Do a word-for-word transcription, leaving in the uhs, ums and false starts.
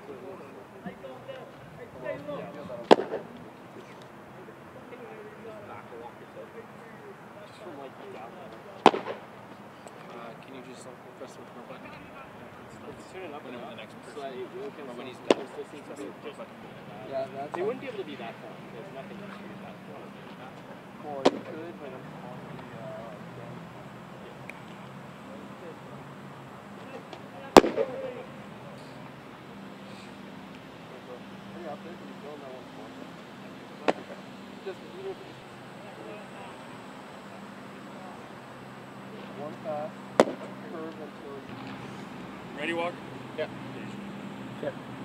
Can you just press the record button? Let's turn it up when and the next person, so or when he's done, press the record button. Yeah, that's they wouldn't be able to be that far. There's nothing to shoot that far. Or you could, but I'm on the uh, Hurry up there, can you build that one for me? Just even if it's one pass, curve until you... Ready, Walker? Yeah. Yeah.